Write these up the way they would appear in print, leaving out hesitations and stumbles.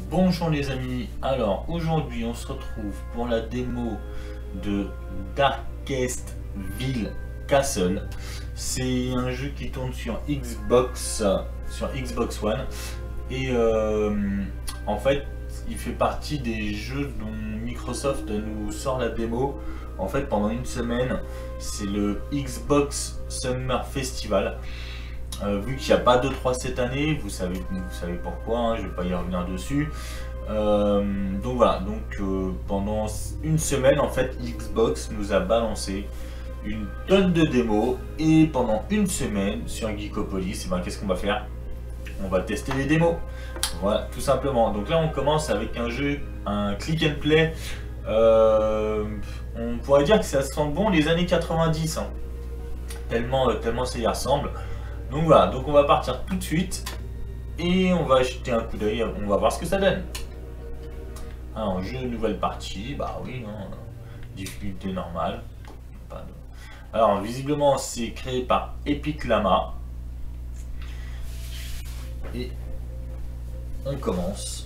Bonjour les amis, alors aujourd'hui on se retrouve pour la démo de Darkest Castle. C'est un jeu qui tourne sur Xbox One et en fait il fait partie des jeux dont Microsoft nous sort la démo en fait pendant une semaine. C'est le Xbox Summer Festival. Vu qu'il n'y a pas d'E3 cette année, vous savez pourquoi, hein, je ne vais pas y revenir dessus. Donc voilà, pendant une semaine en fait Xbox nous a balancé une tonne de démos et pendant une semaine sur Geekopolis, qu'est-ce qu'on va faire? On va tester les démos, voilà, tout simplement. Donc là on commence avec un jeu, un click and play, on pourrait dire que ça sent bon les années 90, hein. Tellement ça y ressemble. Donc voilà, donc on va partir tout de suite et on va jeter un coup d'œil, on va voir ce que ça donne. Alors, jeu nouvelle partie, bah oui, hein, difficulté normale. Alors, visiblement, c'est créé par Epic Lama. Et on commence.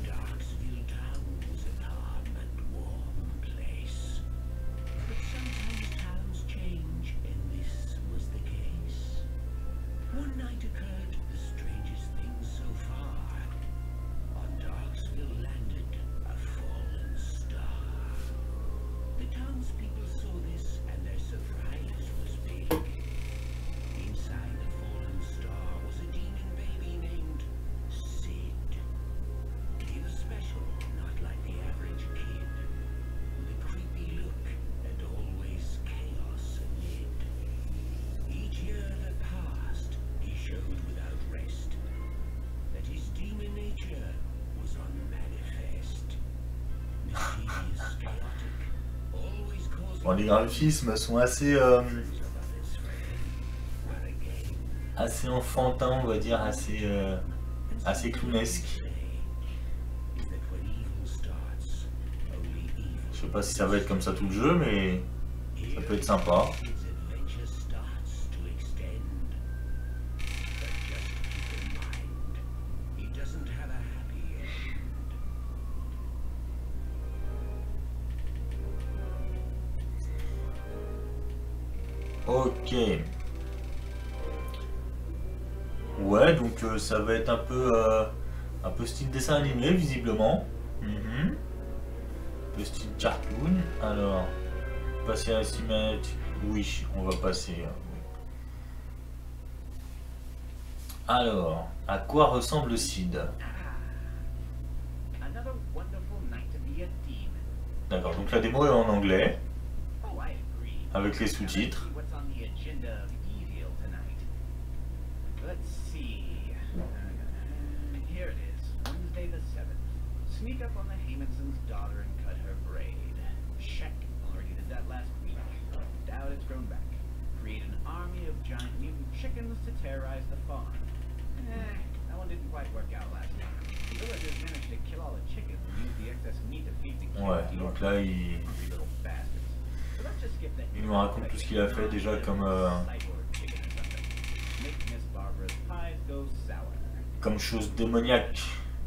Bon, les graphismes sont assez enfantins, on va dire, assez clownesques. Je sais pas si ça va être comme ça tout le jeu, mais ça peut être sympa. Ok. Ouais, donc ça va être un peu style dessin animé visiblement. Un peu style cartoon. Alors, passer à la cinématique. Oui, on va passer. Oui. Alors, à quoi ressemble Sid? D'accord, donc la démo est en anglais, avec les sous-titres. Sneak up on the Hamonson's daughter and cut her braid. Check. Already did that last week. Doubt it's grown back. Create an army of giant mutant chickens to terrorize the farm. That one didn't quite work out last time. The villagers managed to kill all the chickens and use the excess meat to feed the kids. Ouais, donc là il nous raconte tout ce qu'il a fait déjà comme chose démoniaque.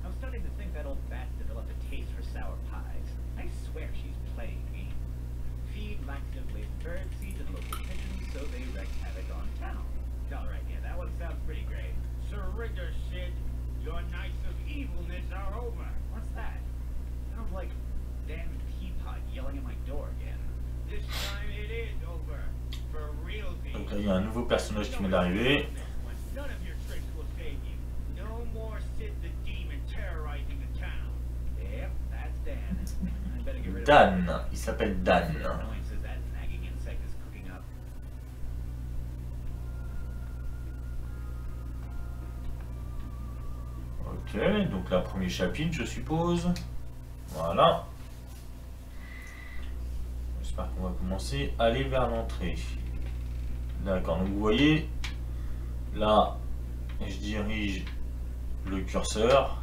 Your nights of evilness are over. What's that? Sounds like Dan Teapot yelling at my door again. This time it is over. For real. Donc là il y a un nouveau personnage qui vient d'arriver. None of your tricks will save you. No more Sid the Demon terrorizing the town. Yep, that's Dan. I better get rid of Dan, il s'appelle Dan. Ok, donc là, premier chapitre, je suppose. Voilà. J'espère qu'on va commencer à aller vers l'entrée. D'accord, donc vous voyez, là, je dirige le curseur.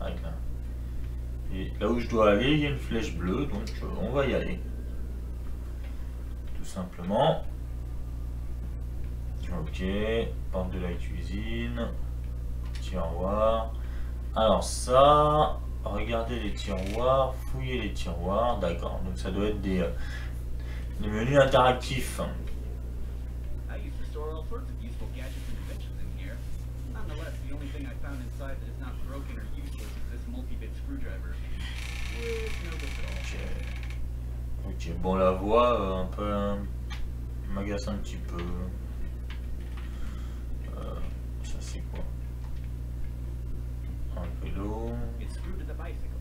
Et là où je dois aller, il y a une flèche bleue, donc on va y aller. Tout simplement. Ok, porte de la cuisine. Tiroir. Alors ça, Regardez les tiroirs, fouiller les tiroirs, d'accord. Donc ça doit être des menus interactifs. I used to store all sorts of useful gadgets and inventions in here. Nonetheless, the only thing I found inside that is not broken or useless is this multi-bit screwdriver. With no good at all. Ok, bon la voix un peu m'agace un petit peu. Ça c'est quoi? Un vélo. It's screwed to the bicycle.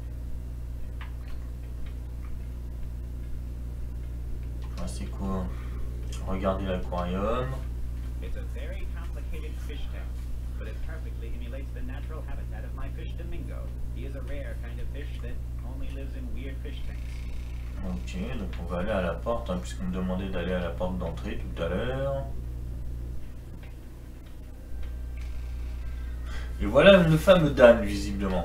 Ah, c'est quoi? Regardez l'aquarium. It's a very complicated fish tank, but it perfectly emulates the natural habitat of my fish Domingo. He is a rare kind of fish that only lives in weird fish tanks. Ok, donc on va aller à la porte, hein, puisqu'on me demandait d'aller à la porte d'entrée tout à l'heure. Et voilà le fameux Dan, visiblement.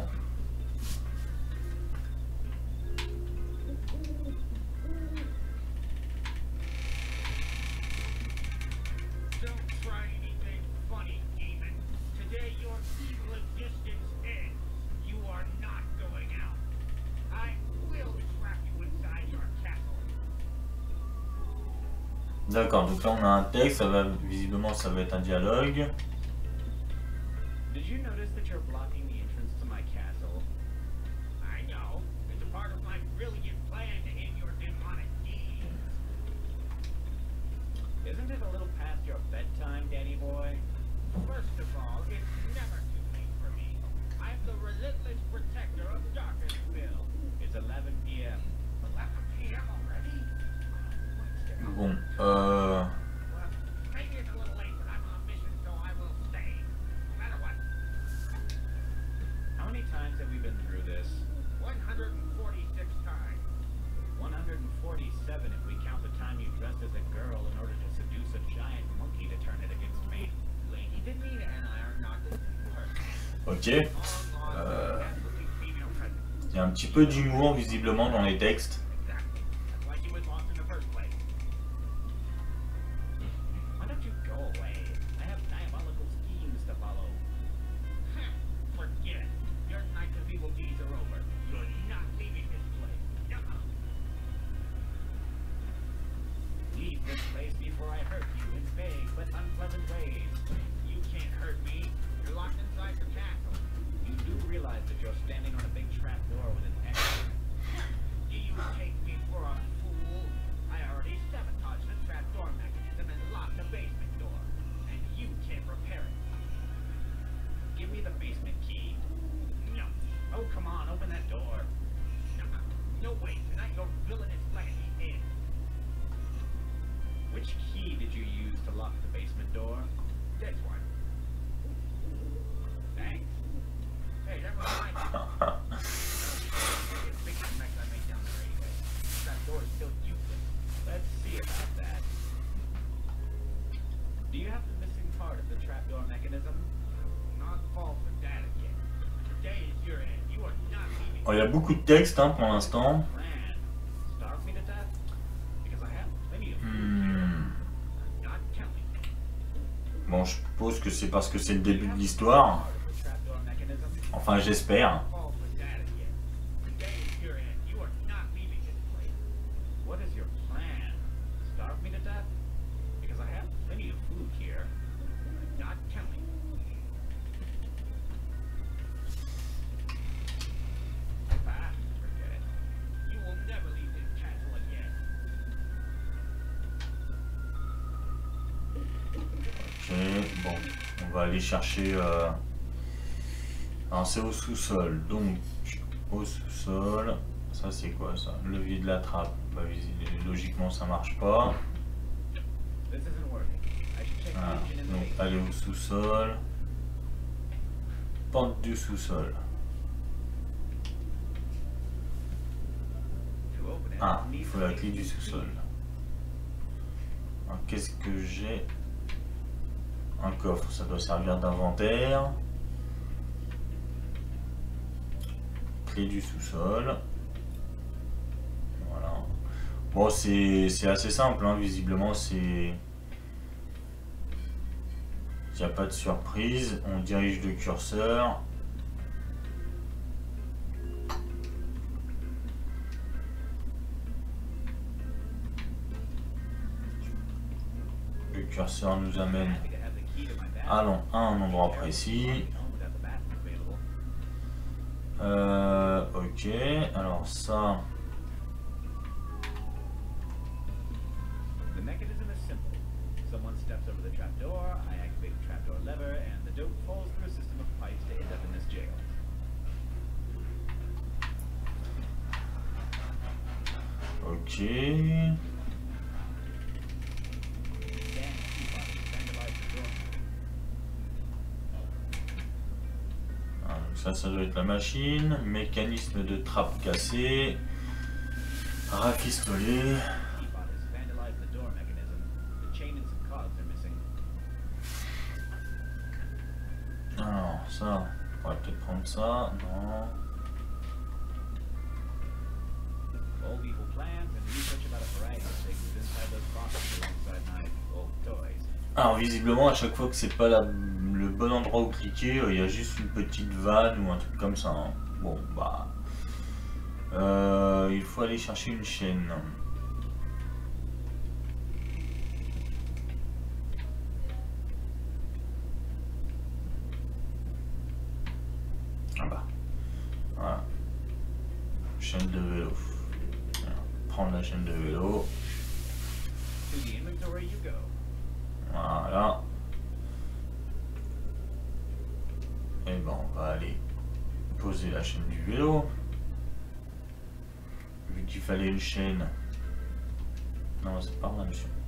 D'accord, donc là on a un texte, ça va visiblement ça va être un dialogue. Did you notice that you're blocking the entrance to my castle? I know. It's a part of my brilliant plan to end your demonic deeds. Isn't it a little past your bedtime, Danny boy? First of all, it's never too late for me. I'm the relentless protector of Darkersville. It's 11 p.m. 11 p.m. already? Bon, Well, maybe it's a little late, but I'm on a mission, so I will stay. No matter what. How many times have we been through this? 146 times. 147 if we count the time you dressed as a girl in order to seduce a giant monkey to turn it against me. Lady Demeanor and I are not the same person. ok. Il y a un petit peu d'humour visiblement dans les textes. Exactly. That's why she was lost in the first place. Why don't you go away? I have diabolical schemes to follow. Forget it. Your night of evil deeds are over. You're not leaving this place. Leave this place before I hurt you in vague but unpleasant ways. You can't hurt me. You're locked inside your castle. You do realize that you're standing on a big trap door with an exit. Do you take me for a fool? I already sabotaged the trap door mechanism and locked the basement door. And you can't repair it. Give me the basement key. No. Oh, come on, open that door. No, wait, tonight your villainous legacy ends. Which key did you use to lock the basement door? This one. Thanks. Hey, that reminds me. It's big mess I made down there anyway. That door is still useless. Let's see about that. Do you have the missing part of the trapdoor mechanism? Not fall for that again. Today is your end. You are not leaving. Il y a beaucoup de texte hein, pour l'instant. Starve me to death? Because I have plenty of food. Not telling. Bon, je suppose que c'est parce que c'est le début de l'histoire. Enfin, j'espère. What is your plan? Starve me to death? Because I have plenty of food here. Not telling. Ah, forget it. You will never leave this castle again. Ok, bon, on va aller chercher. Alors c'est au sous-sol, donc au sous-sol. Ça c'est quoi ça? Levier de la trappe. Bah, logiquement ça marche pas. Ah, donc aller au sous-sol. Porte du sous-sol. Ah, il faut la clé du sous-sol. Alors qu'est-ce que j'ai? Un coffre, ça doit servir d'inventaire. Clé du sous-sol. Voilà. Bon, c'est assez simple, hein. Visiblement, c'est... Il n'y a pas de surprise. On dirige le curseur. curseur nous amène à un endroit précis. Ok, alors ça. The mechanism is simple. Someone steps over the trapdoor, I activate the trapdoor lever, and the dope falls through a system of pipes to end up in this jail. Ok. Ça doit être la machine. Mécanisme de trappe cassé. Rafistolé. Alors ça, on va peut-être prendre ça. Non. Alors visiblement à chaque fois que c'est pas le bon endroit où cliquer, il y a juste une petite vanne ou un truc comme ça. Hein. Bon bah il faut aller chercher une chaîne. Ah bah voilà. Chaîne de vélo. Alors, prendre la chaîne de vélo. Voilà. Et ben on va aller poser la chaîne du vélo. Vu qu'il fallait une chaîne. Non, c'est pas mal monsieur.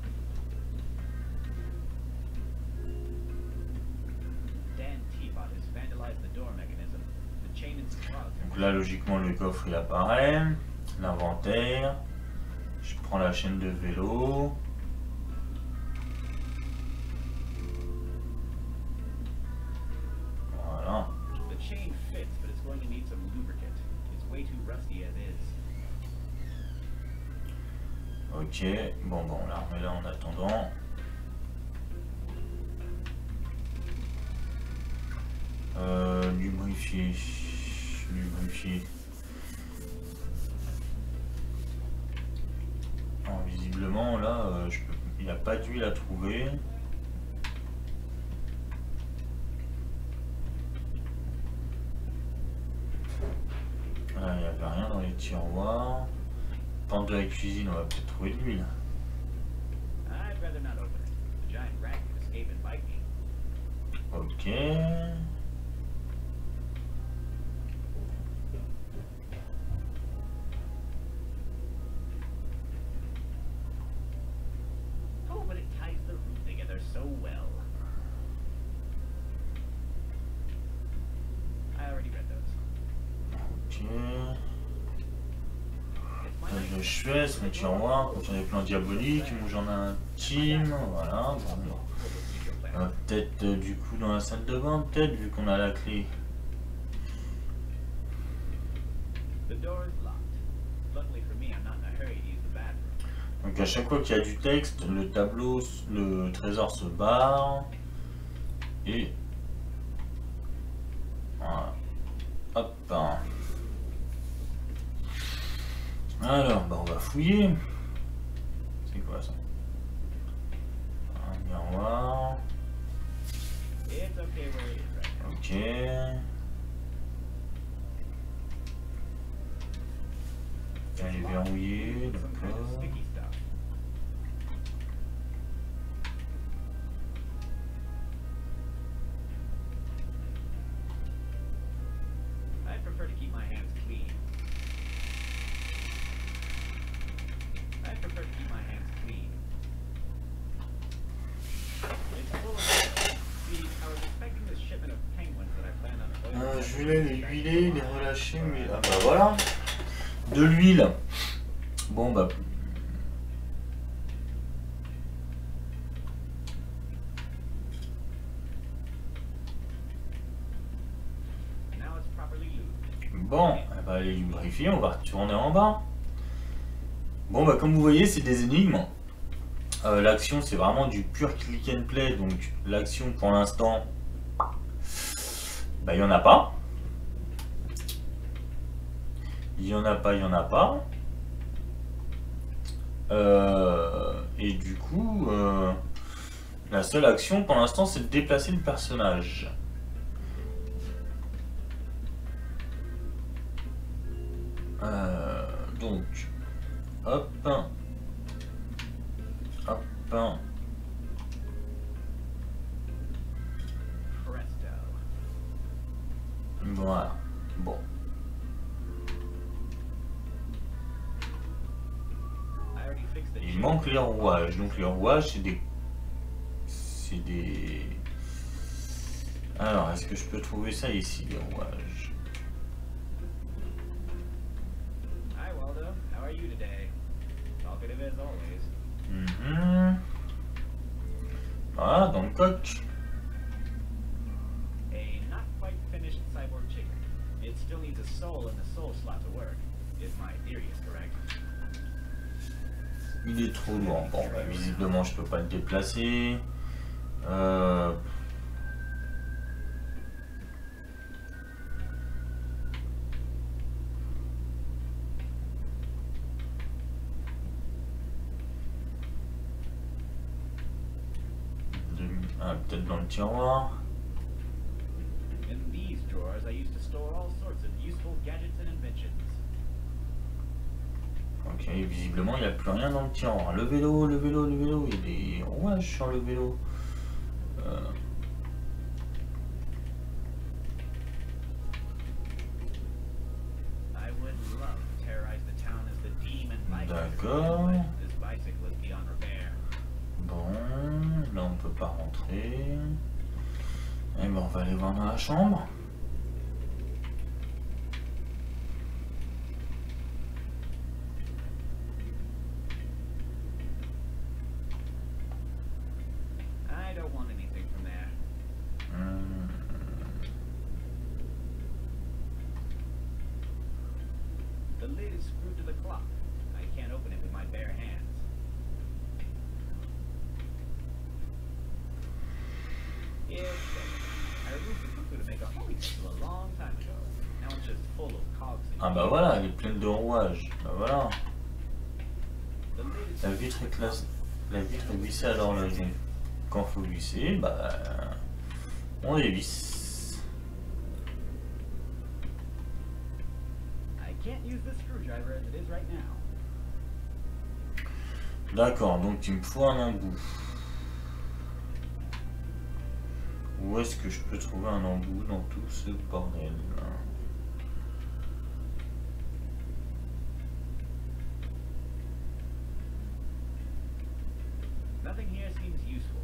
Donc là logiquement le coffre il apparaît. L'inventaire. Je prends la chaîne de vélo. Ok, bon, on la remet là en attendant. Lubrifier. Alors, visiblement là, il n'y a pas d'huile à trouver. Là, il n'y avait rien dans les tiroirs. Pente de la cuisine, on va peut-être trouver de l'huile. Ok. Oh, but it ties the root together so well. I already read those. Ok. De Suez, mon tiroir, contient des plans diaboliques, où j'en ai intime, voilà. Bon. Peut-être du coup dans la salle de bain, peut-être, vu qu'on a la clé. Donc à chaque fois qu'il y a du texte, le tableau, le trésor se barre. Et... voilà. Hop. Alors, bah on va fouiller. C'est quoi ça? Un miroir. Ok. Elle est verrouillée, d'accord. Je voulais les huiler, les relâcher, mais... ah bah voilà. De l'huile. Bon bah... bon, bah les lubrifier, on va retourner en bas. Bon bah comme vous voyez, c'est des énigmes. L'action c'est vraiment du pur click and play, donc l'action pour l'instant, bah il n'y en a pas. Il y en a pas. Et du coup, La seule action pour l'instant c'est de déplacer le personnage. Donc, hop, hop, Presto. voilà, bon. I already fixed the Il chip. manque les rouages, donc les rouages c'est des... Alors, est-ce que je peux trouver ça ici, les rouages? Hi, Waldo. How are you today? Talkative as always. Voilà, dans le coq. A not quite finished cyborg chicken. It still needs a soul in the soul slot to work, if my theory is correct. Il est trop lourd. Bon, bah, visiblement, je peux pas le déplacer. Peut-être dans le tiroir. In these drawers, I used to store all sorts of useful gadgets and inventions. Ok, visiblement, il n'y a plus rien dans le tiroir. Le vélo, le vélo, le vélo. Il y a des rouages sur le vélo. I would love to terrorize the town as the demon biker. D'accord. This bicycle is beyond repair. Bon, là on peut pas rentrer. Et ben on va aller voir dans la chambre. I don't want anything from there. The lid is screwed to the clock. I can't open it with my bare hands. Yeah, I removed the cuckoo to make a holy crystal a long time ago. Now it's just full of cogs. Ah bah voilà, elle est pleine de rouages. Bah voilà. The lid is La vitre est classe. La vitre est vissée à l'horloge. Donc, quand faut visser, bah on les visse. I can't use the screwdriver as it is right now. D'accord, donc il me faut un embout. Où est-ce que je peux trouver un embout dans tout ce bordel? Nothing here seems useful.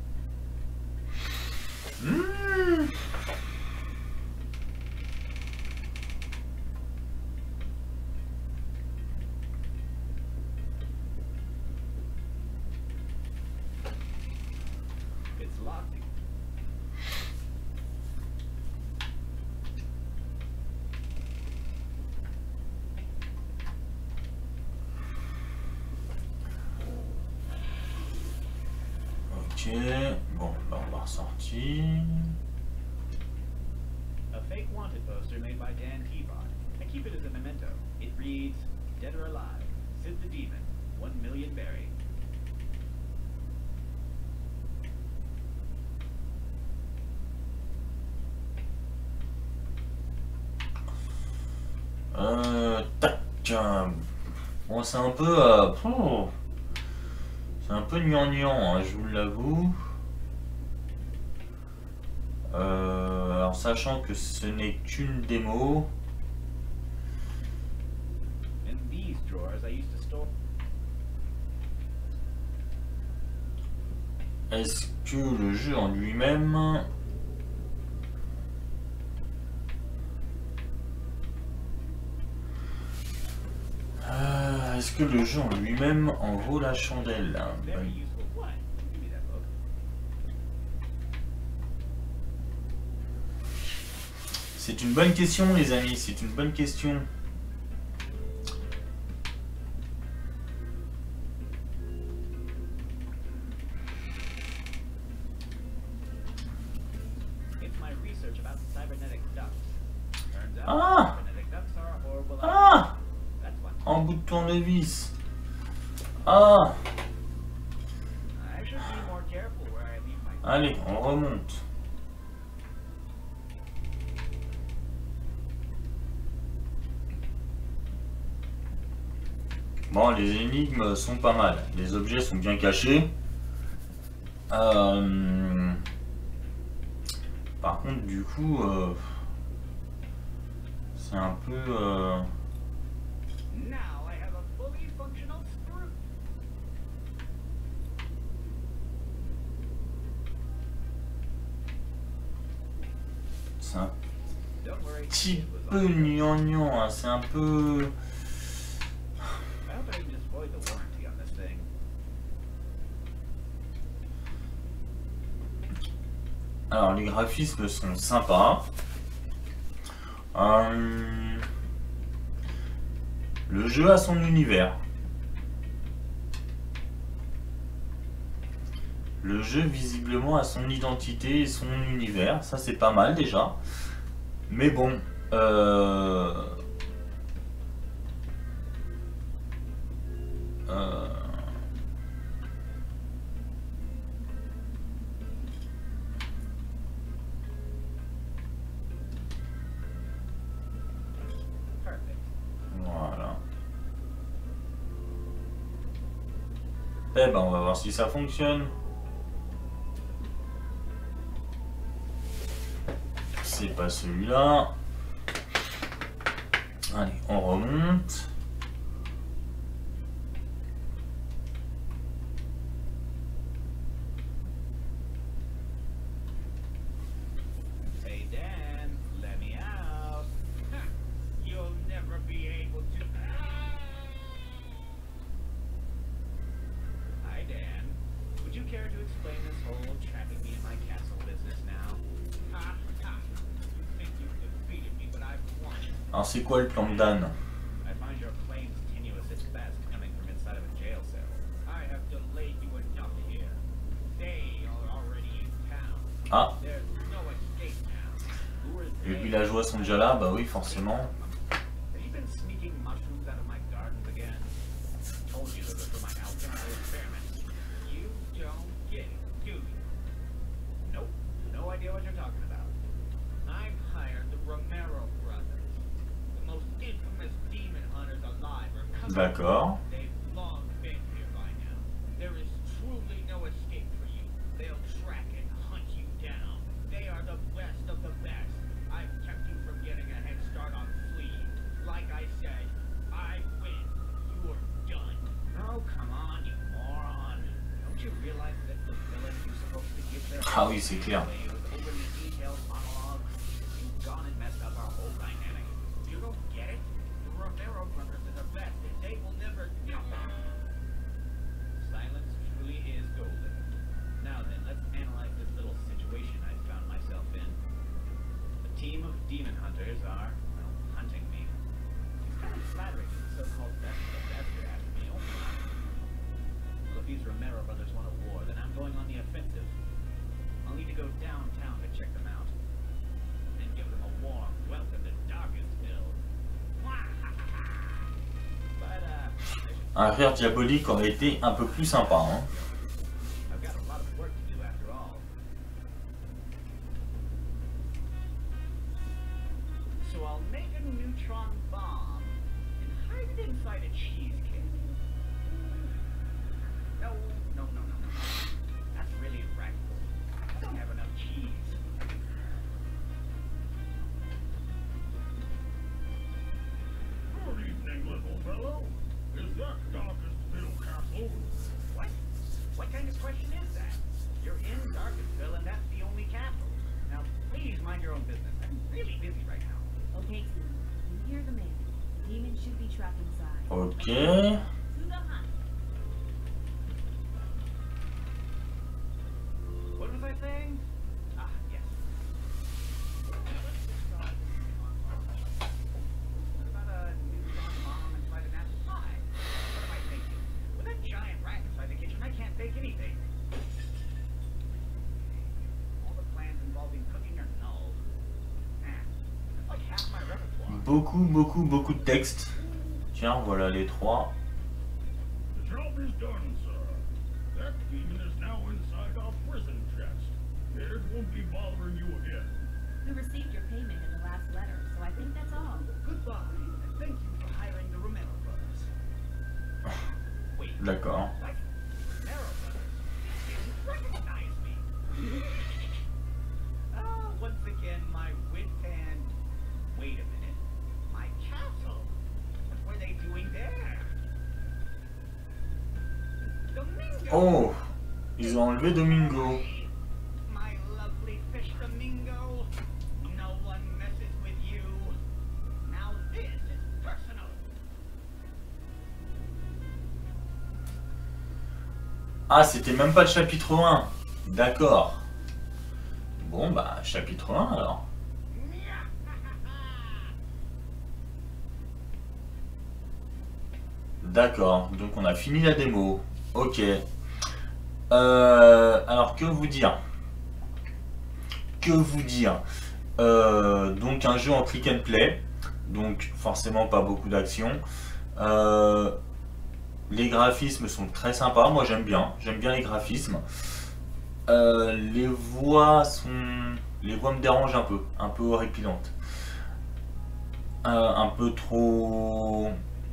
It's locked. Ok, bon, là on va ressortir. A fake wanted poster made by Dan Peabody. I keep it as a memento. It reads, Dead or Alive, Sid the Demon, 1 million buried. Tac. Bon, c'est un peu... c'est un peu gnangnan, hein, je vous l'avoue. Alors, sachant que ce n'est qu'une démo... In these drawers, I used to store. Est-ce que le jeu en lui-même... Est-ce que le jeu en lui-même en vaut la chandelle? Very useful. What? Give me that book. C'est une bonne question, les amis, c'est une bonne question. It's my research about cybernetic ducks. Turns out Ah! cybernetic ducks are a horrible Ah! idea. That's one. En bout de tournevis. Ah! I should be more careful where I Allez, on remonte. Bon, les énigmes sont pas mal. Les objets sont bien cachés. Par contre, du coup, c'est un peu... Now I have a fully functional screw. C'est un Don't worry. petit it was peu all good. gnangnan, hein. C'est un peu... I hope I can just void the warranty on this thing. Alors, les graphismes sont sympas. Le jeu a son univers. Le jeu, visiblement, a son identité et son univers. Ça, c'est pas mal, déjà. Mais bon... Perfect. Voilà. Eh ben, on va voir si ça fonctionne. C'est pas celui-là. Allez, on remonte. Hey Dan, let me out. You'll never be able to. Hi Dan. Would you care to explain this whole trapping me in my castle business now? Ha ha. You think you've defeated me, but I've won. Alors, c'est quoi le plan de Dan? I find your claims tenuous at best coming from inside of a jail cell. I have delayed you enough here. They are already in town. Ah, There's no escape now. Who are les they? villageois sont déjà là, bah oui, forcément. Have you been sneaking mushrooms out of my gardens again? I told you those are for my alchemical experiments. You don't get it, do you? Nope, no idea what you're talking about. I've hired the Romero brothers, the most infamous demon hunters alive are coming. D'accord. They've long been here by now. There is truly no escape for you. They'll track and hunt you down. They are the best of the best. I've kept you from getting a head start on fleeing. Like I said, I win. You're done. Oh, come on, you moron. Don't you realize that the villains you're supposed to give their Ah oui, c'est clair. away with overly detailed monologues? You've gone and messed up our whole dynamic. You don't get it? The Romero brothers are the best, and they will never... Silence truly is golden. Now then, let's analyze this little situation I found myself in. A team of demon hunters are, well, hunting me. It's kind of flattering that the so-called best of the best are after me. Oh, well, if these Romero brothers want a war, then I'm going on the offensive. I'll need to go downtown to check them out. And give them a warm welcome to Darkensville. But, Un rire diabolique aurait été un peu plus sympa, hein. I've got a lot of work to do after all. So I'll make a neutron bomb and hide it inside a cheesecake. No. That's really impractical. I don't have enough cheese. Good evening, little fellow. Is that Darkensville Castle? What? What kind of question is that? You're in Darkensville and that's the only castle. Now, please mind your own business. I'm really busy right now. Okay, Clem. You hear the man. The demon should be trapped inside. Ok. To the hunt. What was I saying? Ah, yes. What about a neutron bomb inside an apple pie? What am I thinking? With that giant rat inside the kitchen, I can't bake anything. All the plans involving cooking are null. That's like half my repertoire. Beaucoup de texte. Tiens, voilà les trois. The job is done, sir. That demon is now inside our prison chest. won't be bothering you again. We received your payment in the last letter, so I think that's all. Goodbye, and thank you for hiring the Romero brothers. Wait, D'accord. what? Romero brothers? You recognize me? Ah, once again, my wit and... Wait a minute. My castle? What were they doing there? Domingo! Oh, ils ont enlevé Domingo. My lovely fish Domingo. No one messes with you. Now this is personal. Ah, c'était même pas le chapitre 1. D'accord. Bon, bah, chapitre 1 alors. D'accord, donc on a fini la démo. Ok. Alors, que vous dire? Que vous dire? Donc, un jeu en click and play. Donc, forcément, pas beaucoup d'action. Les graphismes sont très sympas. Moi, j'aime bien les graphismes. Les voix me dérangent un peu horripilantes. Un peu trop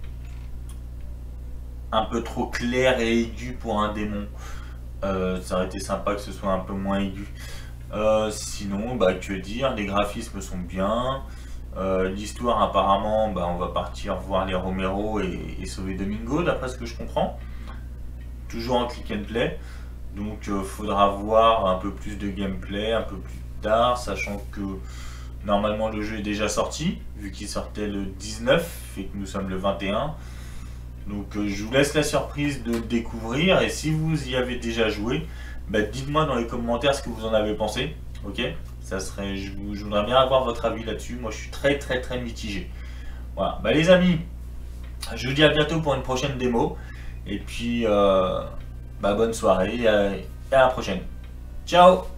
clair et aigu pour un démon. Ça aurait été sympa que ce soit un peu moins aigu. Sinon, bah, que dire, les graphismes sont bien. L'histoire, apparemment, bah, on va partir voir les Romero et sauver Domingo, d'après ce que je comprends. Toujours en click and play. Donc, faudra voir un peu plus de gameplay un peu plus tard, sachant que normalement le jeu est déjà sorti, vu qu'il sortait le 19 et que nous sommes le 21. Donc je vous laisse la surprise de le découvrir, et si vous y avez déjà joué, bah, dites-moi dans les commentaires ce que vous en avez pensé. Ok, ça serait, je voudrais bien avoir votre avis là-dessus. Moi je suis très mitigé. Voilà, bah les amis, je vous dis à bientôt pour une prochaine démo, et puis bah, bonne soirée et à la prochaine. Ciao.